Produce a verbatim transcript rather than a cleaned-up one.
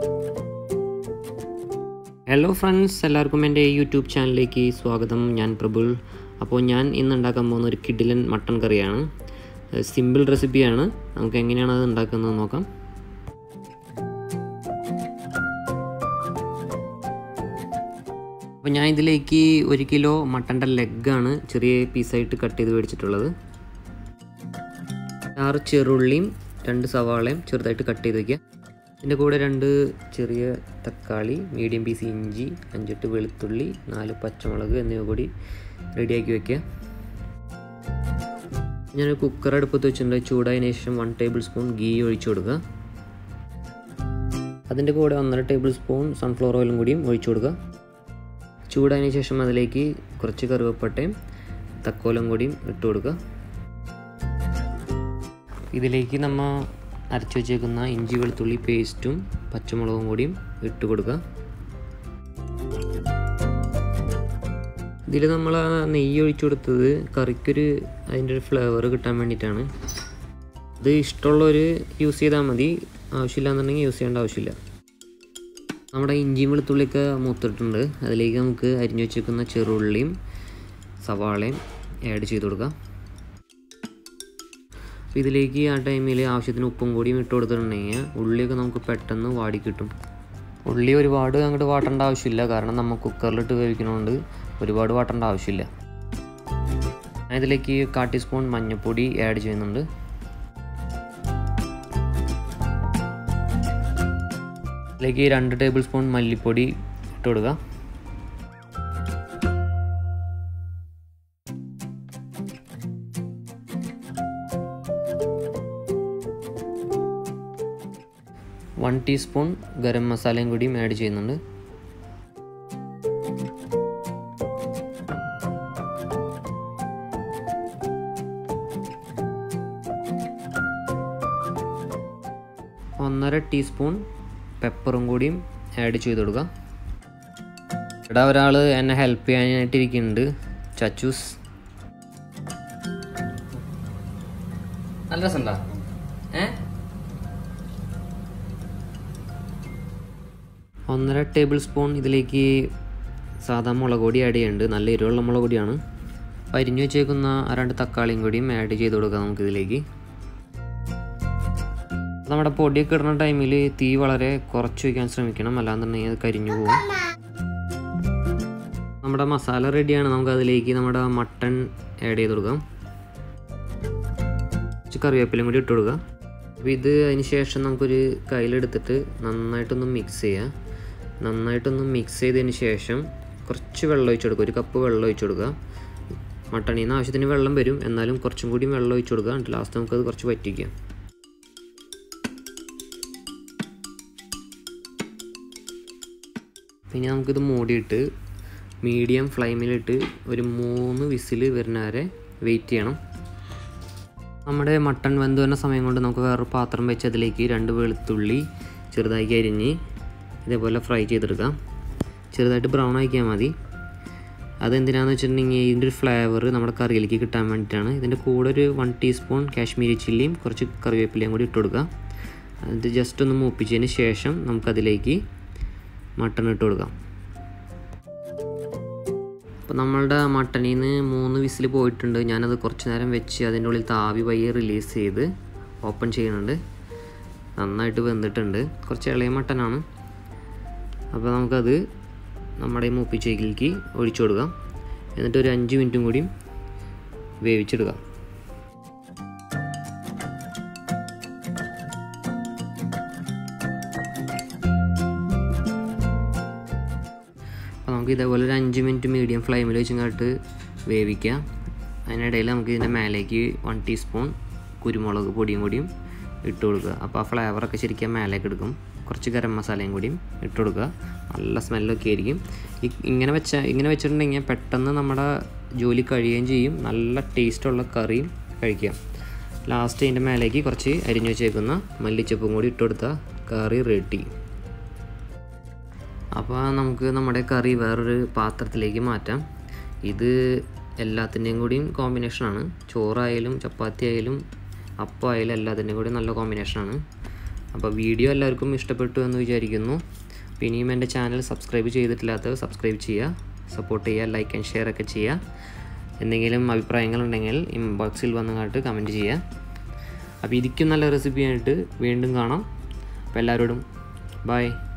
Hello friends, എല്ലാവർക്കും എൻ്റെ YouTube ചാനലിലേക്ക് സ്വാഗതം. ഞാൻ പ്രബുൽ. അപ്പോൾ ഞാൻ ഇന്ന് ഉണ്ടാക്കാൻ പോകുന്ന ഒരു കിഡിലൻ മട്ടൺ കറിയാണ്. സിമ്പിൾ റെസിപ്പിയാണ്. നമുക്ക് എങ്ങനെയാണ് അത് ഉണ്ടാക്കുന്നത് നോക്കാം. അപ്പോൾ ഞാൻ ഇതിലേക്ക് ഒരു കിലോ മട്ടൻ്റെ ലെഗാണ് ചെറിയ പീസായിട്ട് കട്ട് ചെയ്ത് മേടിച്ചിട്ടുള്ളത്. ആറ് ചെറുള്ളിയും രണ്ട് സവാളയും ചെറുതായിട്ട് കട്ട് ചെയ്ത് വയ്ക്കുക. ഇതിൻ്റെ കൂടെ രണ്ട് ചെറിയ തക്കാളി, മീഡിയം പീസ് ഇഞ്ചി, അഞ്ചെട്ട് വെളുത്തുള്ളി, നാല് പച്ചമുളക് എന്നിവ കൂടി റെഡിയാക്കി വയ്ക്കുക. ഞാൻ കുക്കർ അടുപ്പത്ത് വെച്ചിട്ടുണ്ട്. ചൂടായതിനു ശേഷം വൺ ടേബിൾ സ്പൂൺ ഗീ ഒഴിച്ചു കൊടുക്കുക. അതിൻ്റെ കൂടെ ഒന്നര ടേബിൾ സ്പൂൺ സൺഫ്ലവർ ഓയിലും കൂടിയും ഒഴിച്ചു കൊടുക്കുക. ചൂടായതിനു ശേഷം അതിലേക്ക് കുറച്ച് കറുവപ്പട്ടയും തക്കോലം കൂടിയും ഇട്ട് കൊടുക്കുക. ഇതിലേക്ക് നമ്മൾ അരച്ചു വച്ചേക്കുന്ന ഇഞ്ചി വെളുത്തുള്ളി പേസ്റ്റും പച്ചമുളകും കൂടിയും ഇട്ട് കൊടുക്കുക. ഇതിൽ നമ്മൾ ആ നെയ്യ് ഒഴിച്ചു കൊടുത്തത് കറിക്കൊരു അതിൻ്റെ ഒരു ഫ്ലേവർ കിട്ടാൻ വേണ്ടിയിട്ടാണ്. ഇത് ഇഷ്ടമുള്ളവർ യൂസ് ചെയ്താൽ മതി, ആവശ്യമില്ല എന്നുണ്ടെങ്കിൽ യൂസ് ചെയ്യേണ്ട ആവശ്യമില്ല. നമ്മുടെ ഇഞ്ചിയും വെളുത്തുള്ളിയൊക്കെ മൂത്തിട്ടുണ്ട്. അതിലേക്ക് നമുക്ക് അരിഞ്ഞു വെച്ചേക്കുന്ന ചെറുള്ളിയും സവാളയും ആഡ് ചെയ്ത് കൊടുക്കാം. അപ്പോൾ ഇതിലേക്ക് ആ ടൈമിൽ ആവശ്യത്തിന് ഉപ്പും കൂടിയും ഇട്ട് കൊടുത്തിട്ടുണ്ടെങ്കിൽ ഉള്ളിയൊക്കെ നമുക്ക് പെട്ടെന്ന് വാടി കിട്ടും. ഉള്ളി ഒരുപാട് അങ്ങോട്ട് വാട്ടേണ്ട ആവശ്യമില്ല, കാരണം നമ്മൾ കുക്കറിലിട്ട് വേവിക്കുന്നതുകൊണ്ട് ഒരുപാട് വാട്ടേണ്ട ആവശ്യമില്ല. ഞാൻ ഇതിലേക്ക് കാൽ ടീസ്പൂൺ മഞ്ഞൾപ്പൊടി ആഡ് ചെയ്യുന്നുണ്ട്. ഇതിലേക്ക് രണ്ട് ടേബിൾ സ്പൂൺ മല്ലിപ്പൊടി ഇട്ട് കൊടുക്കുക. വൺ ടീസ്പൂൺ ഗരം മസാലയും കൂടിയും ആഡ് ചെയ്യുന്നുണ്ട്. ഒന്നര ടീസ്പൂൺ പെപ്പറും കൂടിയും ആഡ് ചെയ്ത് കൊടുക്കുക. ഇവിടെ ഒരാൾ എന്നെ ഹെൽപ്പ് ചെയ്യാനായിട്ടിരിക്കുന്നുണ്ട്, ചച്ചൂസ്. നല്ല രസമുണ്ടോ? ഏ ഒന്നര ടേബിൾ സ്പൂൺ ഇതിലേക്ക് സാധാ മുളക് പൊടി ആഡ് ചെയ്യുന്നുണ്ട്. നല്ല എരിവുള്ള മുളക് പൊടിയാണ്. അപ്പോൾ അരിഞ്ഞു വെച്ചേക്കുന്ന രണ്ട് തക്കാളിയും കൂടിയും ആഡ് ചെയ്ത് കൊടുക്കാം നമുക്കിതിലേക്ക്. നമ്മുടെ പൊടിയൊക്കെ ഇടുന്ന ടൈമിൽ തീ വളരെ കുറച്ച് വയ്ക്കാൻ ശ്രമിക്കണം, അല്ലാന്നുണ്ടെങ്കിൽ അത് കരിഞ്ഞു പോകും. നമ്മുടെ മസാല റെഡിയാണ്. നമുക്കതിലേക്ക് നമ്മുടെ മട്ടൺ ആഡ് ചെയ്ത് കൊടുക്കാം. കുറച്ച് കറിവേപ്പിലയും കൂടി ഇട്ട് കൊടുക്കുക. അപ്പോൾ ഇത് അതിന് ശേഷം നമുക്കൊരു കയ്യിലെടുത്തിട്ട് നന്നായിട്ടൊന്ന് മിക്സ് ചെയ്യുക. നന്നായിട്ടൊന്ന് മിക്സ് ചെയ്തതിന് ശേഷം കുറച്ച് വെള്ളം ഒഴിച്ച് കൊടുക്കുക. ഒരു കപ്പ് വെള്ളം ഒഴിച്ച് കൊടുക്കുക. മട്ടണിൽ നിന്ന് ആവശ്യത്തിന് വെള്ളം വരും, എന്നാലും കുറച്ചും കൂടി വെള്ളം ഒഴിച്ച് കൊടുക്കുക. എന്നിട്ട് ലാസ്റ്റ് നമുക്കത് കുറച്ച് വറ്റിക്കാം. പിന്നെ നമുക്കിത് മൂടിയിട്ട് മീഡിയം ഫ്ലെയിമിലിട്ട് ഒരു മൂന്ന് വിസിൽ വരുന്ന വരെ വെയിറ്റ് ചെയ്യണം. നമ്മുടെ മട്ടൺ വെന്ത് വരുന്ന സമയം കൊണ്ട് നമുക്ക് വേറൊരു പാത്രം വെച്ച് അതിലേക്ക് രണ്ട് വെളുത്തുള്ളി ചെറുതാക്കി അരിഞ്ഞ് ഇതേപോലെ ഫ്രൈ ചെയ്തെടുക്കാം. ചെറുതായിട്ട് ബ്രൗൺ ആക്കിയാൽ മതി. അതെന്തിനാണെന്ന് വെച്ചിട്ടുണ്ടെങ്കിൽ ഇതിൻ്റെ ഒരു ഫ്ലേവർ നമ്മുടെ കറിയിലേക്ക് കിട്ടാൻ വേണ്ടിയിട്ടാണ്. ഇതിൻ്റെ കൂടെ ഒരു വൺ ടീസ്പൂൺ കാശ്മീരി ചില്ലിയും കുറച്ച് കറിവേപ്പിലയും കൂടി ഇട്ട് കൊടുക്കുക. അത് ജസ്റ്റ് ഒന്ന് മൂപ്പിച്ചതിന് ശേഷം നമുക്കതിലേക്ക് മട്ടൺ ഇട്ട് കൊടുക്കാം. അപ്പോൾ നമ്മളുടെ മട്ടണിൽ നിന്ന് മൂന്ന് വിസിൽ പോയിട്ടുണ്ട്. ഞാനത് കുറച്ച് നേരം വെച്ച് അതിൻ്റെ ഉള്ളിൽ താവി പയ്യെ റിലീസ് ചെയ്ത് ഓപ്പൺ ചെയ്യുന്നുണ്ട്. നന്നായിട്ട് വെന്തിട്ടുണ്ട്. കുറച്ച് ഇളയ മട്ടനാണ്. അപ്പോൾ നമുക്കത് നമ്മുടെ ഈ മൂപ്പിച്ചേക്കിലേക്ക് ഒഴിച്ചു കൊടുക്കാം. എന്നിട്ട് ഒരു അഞ്ച് മിനിറ്റും കൂടി വേവിച്ചെടുക്കാം. അപ്പോൾ നമുക്ക് ഇതേപോലെ ഒരു അഞ്ച് മിനിറ്റ് മീഡിയം ഫ്ലെയിമിൽ വെച്ചിങ്ങോട്ട് വേവിക്കുക. അതിനിടയിൽ നമുക്ക് ഇതിൻ്റെ മേലേക്ക് വൺ ടീസ്പൂൺ കുരുമുളക് പൊടിയും കൂടിയും ഇട്ട് കൊടുക്കുക. അപ്പോൾ ആ ഫ്ലേവറൊക്കെ ശരിക്കും മേലേക്ക് എടുക്കും. കുറച്ച് ഗരം മസാലയും കൂടിയും ഇട്ട് കൊടുക്കുക. നല്ല സ്മെല്ലൊക്കെ ആയിരിക്കും. ഇങ്ങനെ വെച്ച ഇങ്ങനെ വെച്ചിട്ടുണ്ടെങ്കിൽ പെട്ടെന്ന് നമ്മുടെ ജോലി കഴിയുകയും ചെയ്യും. നല്ല ടേസ്റ്റുള്ള കറിയും കഴിക്കാം. ലാസ്റ്റ് അതിൻ്റെ മേലേക്ക് കുറച്ച് അരിഞ്ഞു വെച്ചേക്കുന്ന മല്ലിച്ചപ്പും കൂടി ഇട്ട് കൊടുത്താൽ കറി റെഡി. അപ്പോൾ നമുക്ക് നമ്മുടെ കറി വേറൊരു പാത്രത്തിലേക്ക് മാറ്റാം. ഇത് എല്ലാത്തിൻ്റെയും കൂടിയും കോമ്പിനേഷനാണ്. ചോറായാലും ചപ്പാത്തി ആയാലും അപ്പം ആയാലും എല്ലാത്തിൻ്റെയും കൂടി നല്ല കോമ്പിനേഷനാണ്. അപ്പോൾ വീഡിയോ എല്ലാവർക്കും ഇഷ്ടപ്പെട്ടു എന്ന് വിചാരിക്കുന്നു. അപ്പോൾ ഇനിയും എൻ്റെ ചാനൽ സബ്സ്ക്രൈബ് ചെയ്തിട്ടില്ലാത്തവർ സബ്സ്ക്രൈബ് ചെയ്യുക, സപ്പോർട്ട് ചെയ്യുക, ലൈക്ക് ആൻഡ് ഷെയർ ഒക്കെ ചെയ്യുക. എന്തെങ്കിലും അഭിപ്രായങ്ങളുണ്ടെങ്കിൽ ഇൻബോക്സിൽ വന്നങ്ങാട്ട് കമൻറ്റ് ചെയ്യുക. അപ്പോൾ ഇതിക്കും നല്ല റെസിപ്പി ആയിട്ട് വീണ്ടും കാണാം. അപ്പോൾ എല്ലാവരോടും ബൈ.